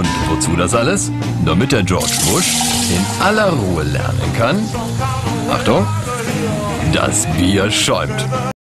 Und wozu das alles? Damit der George Bush in aller Ruhe lernen kann. Achtung, das Bier schäumt.